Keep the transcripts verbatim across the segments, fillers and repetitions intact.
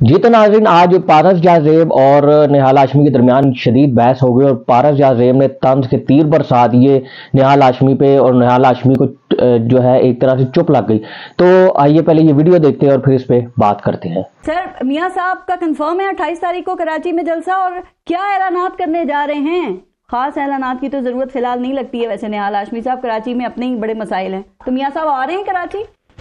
जी तो नाज़रीन, आज पारस जाज़ेब और निहाल हाशमी के दरमियान शदीद बहस हो गई और पारस जाज़ेब ने तंज के तीर बरसा दिए निहाल हाशमी पे और निहाल हाशमी को जो है एक तरह से चुप लग गई। तो आइए पहले ये वीडियो देखते हैं और फिर इस पे बात करते हैं। सर, मियां साहब का कंफर्म है अट्ठाईस तारीख को कराची में जलसा, और क्या ऐलानात करने जा रहे हैं? खास ऐलानात की तो जरूरत फिलहाल नहीं लगती है। वैसे निहाल हाशमी साहब कराची में अपने ही बड़े मसाइल हैं, तो मियां साहब आ रहे हैं कराची?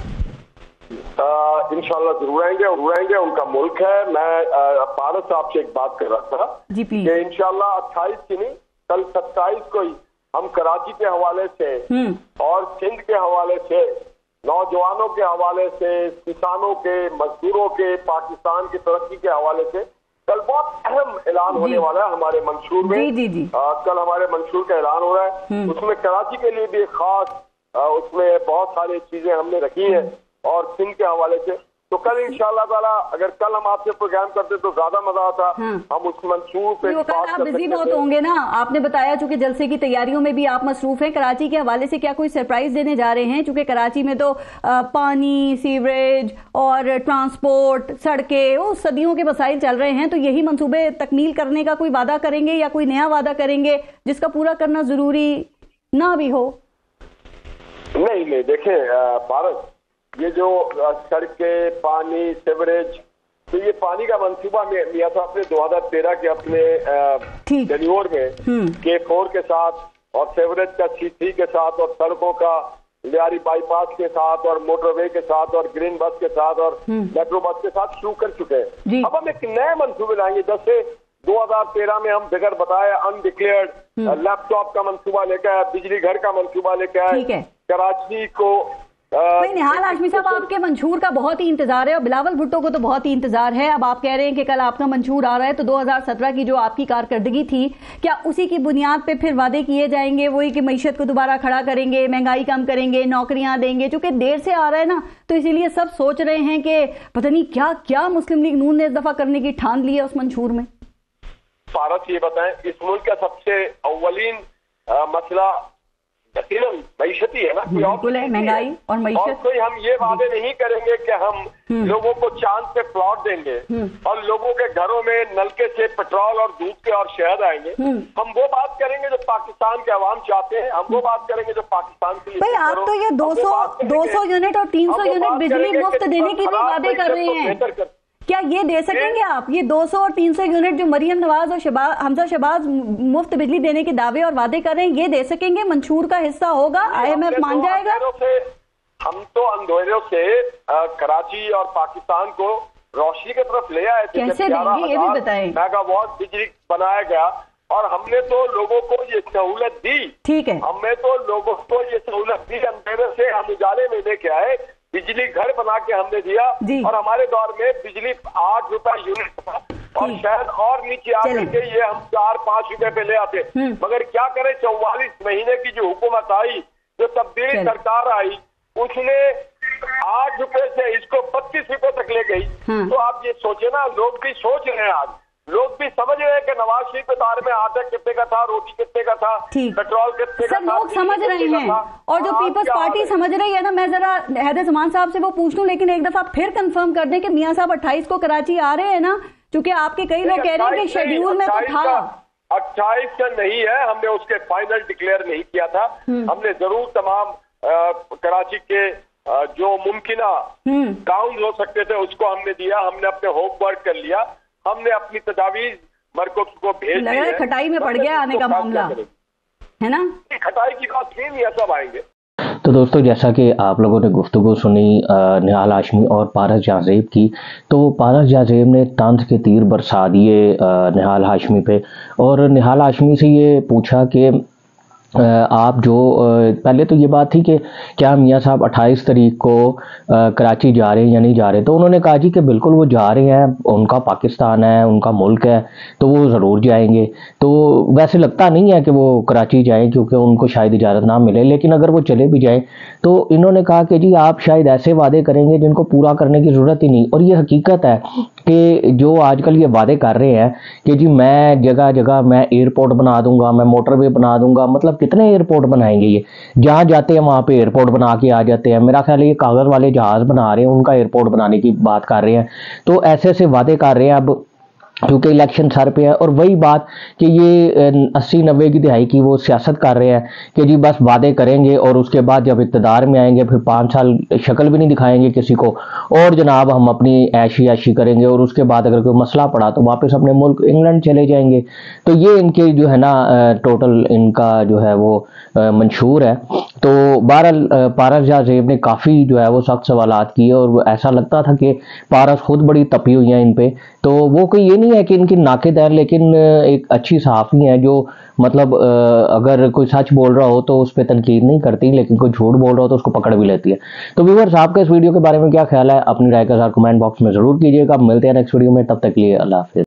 इंशाल्लाह जरूर आएंगे और आएंगे, उनका मुल्क है। मैं पारस साहब से एक बात कर रहा था जी प्लीज, कि इंशाल्लाह अट्ठाईस की नहीं, कल सत्ताईस को ही हम कराची के हवाले से और सिंध के हवाले से, नौजवानों के हवाले से, किसानों के, मजदूरों के, पाकिस्तान की तरक्की के हवाले से कल बहुत अहम ऐलान होने वाला है हमारे मंशूर में। जी जी जी। आ, कल हमारे मंशूर का ऐलान हो रहा है, उसमें कराची के लिए भी एक खास आ, उसमें बहुत सारी चीजें हमने रखी है और सिंध के हवाले से। तो कल इंशाअल्लाह ताला अगर कल हम आपसे प्रोग्राम करते तो ज्यादा मजा आता। हाँ। हम उस मंसूर पे बात आप बिजी बहुत होंगे ना, आपने बताया चूंकि जलसे की तैयारियों में भी आप मसरूफ हैं। कराची के हवाले से क्या कोई सरप्राइज देने जा रहे हैं? चूंकि कराची में तो आ, पानी, सीवरेज और ट्रांसपोर्ट, सड़कें, वो सदियों के मसाइल चल रहे हैं। तो यही मंसूबे तकमील करने का कोई वादा करेंगे या कोई नया वादा करेंगे जिसका पूरा करना जरूरी ना भी हो? नहीं नहीं, देखें भारत, ये जो सड़कें, पानी, सीवरेज, तो ये पानी का मंसूबा मियां साहब ने दो हजार तेरह के अपने टेन्योर में के फोर के साथ और सीवरेज का सी थ्री के साथ और सड़कों का लियारी बाईपास के साथ और मोटरवे के साथ और ग्रीन बस के साथ और मेट्रो बस के साथ शुरू कर चुके हैं। अब हम एक नए मंसूबे लाएंगे। जैसे दो हजार तेरह में हम बगैर बताए अनडिक्लेयर्ड लैपटॉप का मंसूबा लेकर आए, बिजली घर का मंसूबा लेकर आए, कराची को। निहाल हाशमी साहब, आपके मंशूर का बहुत ही इंतजार है और बिलावल भुट्टो को तो बहुत ही इंतजार है। अब आप कह रहे हैं कि कल आपका मंशूर आ रहा है, तो दो हजार सत्रह की जो आपकी कारकर्दगी थी, क्या उसी की बुनियाद पे फिर वादे किए जाएंगे? वही कि मईशत को दोबारा खड़ा करेंगे, महंगाई कम करेंगे, नौकरियां देंगे? चूंकि देर से आ रहा है ना, तो इसीलिए सब सोच रहे हैं कि पता नहीं क्या क्या मुस्लिम लीग नून ने इस दफा करने की ठान ली है उस मंशूर में। भारत, ये बताएं, इस मुल्क का सबसे अव्वलीन मसला मईशती है ना, बिल्कुल है, महंगाई और मईशत। कोई हम ये वादे नहीं करेंगे कि हम लोगों को चांद पे प्लॉट देंगे और लोगों के घरों में नलके से पेट्रोल और दूध के और शहद आएंगे। हम वो बात करेंगे जो पाकिस्तान के अवाम चाहते हैं, हम वो बात करेंगे जो पाकिस्तान के लिए। भाई, आप तो ये दो सौ यूनिट और तीन सौ यूनिट बिजली मुफ्त देने की भी वादे कर रहे हैं। क्या ये दे सकेंगे आप? ये दो सौ और तीन सौ यूनिट जो मरियम नवाज और शबाज हमजा शबाज मुफ्त बिजली देने के दावे और वादे कर रहे हैं, ये दे सकेंगे? मंशूर का हिस्सा होगा? आईएमएफ मान जाएगा? हम तो अंधेरों से कराची और पाकिस्तान को रोशनी की तरफ ले आए थे। कैसे देंगे ये भी बताएं। मेगावाट बिजली बनाया गया और हमने तो लोगों को ये सहूलत दी। ठीक है, हमने तो लोगों को ये सहूलत दी। अंधेरे से हम उजाले में लेके आए, बिजली घर बना के हमने दिया और हमारे दौर में बिजली आठ रुपए यूनिट था और शायद और नीचे आकर के ये हम चार पांच रुपए पे ले आते। मगर क्या करें, चौवालीस महीने की जो हुकूमत आई, जो तब्दीली सरकार आई, उसने आठ रुपए से इसको बत्तीस रुपए तक ले गई। तो आप ये सोचे ना, लोग भी सोच रहे हैं, आज लोग भी समझ रहे हैं कि नवाज शरीफ के दौर में आटा कितने का था, रोटी कितने का था, पेट्रोल कितने का था। लोग समझ रहे हैं और जो पीपल्स पार्टी समझ रही है ना। मैं जरा हैदर जमान साहब से वो पूछ लूं, लेकिन एक दफा फिर कंफर्म कर दें कि मियां साहब अट्ठाईस को कराची आ रहे हैं ना, क्योंकि आपके कई लोग कह रहे हैं कि शेड्यूल में तो था। अट्ठाईस का नहीं है, हमने उसके फाइनल डिक्लेयर नहीं किया था। हमने जरूर तमाम कराची के जो मुमकिना काउंट हो सकते थे उसको हमने दिया। हमने अपने होमवर्क कर लिया, हमने अपनी तजावीज मरकज को भेज दी है। खटाई में पड़ गया आने का मामला है ना, खटाई की बात नहीं है, सब आएंगे। तो दोस्तों, जैसा कि आप लोगों ने गुफ्तगू सुनी निहाल हाशमी और पारस जाज़ेब की, तो पारस जाज़ेब ने तंज के तीर बरसा दिए निहाल हाशमी पे और निहाल हाशमी से ये पूछा कि आप जो पहले तो ये बात थी कि क्या मियां साहब अट्ठाईस तारीख को कराची जा रहे हैं या नहीं जा रहे, तो उन्होंने कहा जी कि बिल्कुल वो जा रहे हैं, उनका पाकिस्तान है, उनका मुल्क है, तो वो ज़रूर जाएंगे। तो वैसे लगता नहीं है कि वो कराची जाएं क्योंकि उनको शायद इजाज़त ना मिले, लेकिन अगर वो चले भी जाएं तो इन्होंने कहा कि जी आप शायद ऐसे वादे करेंगे जिनको पूरा करने की ज़रूरत ही नहीं। और ये हकीकत है कि जो आजकल ये वादे कर रहे हैं कि जी मैं जगह जगह मैं एयरपोर्ट बना दूंगा, मैं मोटरवे बना दूंगा, मतलब कितने एयरपोर्ट बनाएंगे ये, जहाँ जाते हैं वहाँ पे एयरपोर्ट बना के आ जाते हैं। मेरा ख्याल है ये कागज़ वाले जहाज़ बना रहे हैं, उनका एयरपोर्ट बनाने की बात कर रहे हैं। तो ऐसे ऐसे वादे कर रहे हैं अब, क्योंकि इलेक्शन सर पे है। और वही बात कि ये अस्सी नब्बे की दिहाई की वो सियासत कर रहे हैं कि जी बस वादे करेंगे और उसके बाद जब इक़्तिदार में आएंगे फिर पाँच साल शक्ल भी नहीं दिखाएंगे किसी को, और जनाब हम अपनी ऐशी ऐशी करेंगे, और उसके बाद अगर कोई मसला पड़ा तो वापस अपने मुल्क इंग्लैंड चले जाएंगे। तो ये इनके जो है ना टोटल इनका जो है वो मंशूर है। तो बहरहाल पारस शाह ज़ेब ने काफ़ी जो है वो सख्त सवालात किए, और ऐसा लगता था कि पारस खुद बड़ी तपी हुई हैं इन पे। तो वो कोई ये नहीं है कि इनकी नाक़िद है, लेकिन एक अच्छी सहाफ़ी है जो मतलब अगर कोई सच बोल रहा हो तो उस पर तनकीद नहीं करती, लेकिन कोई झूठ बोल रहा हो तो उसको पकड़ भी लेती है। तो व्यूअर्स, आपका इस वीडियो के बारे में क्या ख्याल है? अपनी राय का कमेंट बॉक्स में ज़रूर कीजिएगा। मिलते हैं नेक्स्ट वीडियो में, तब तक के लिए अल्लाह हाफ़िज़।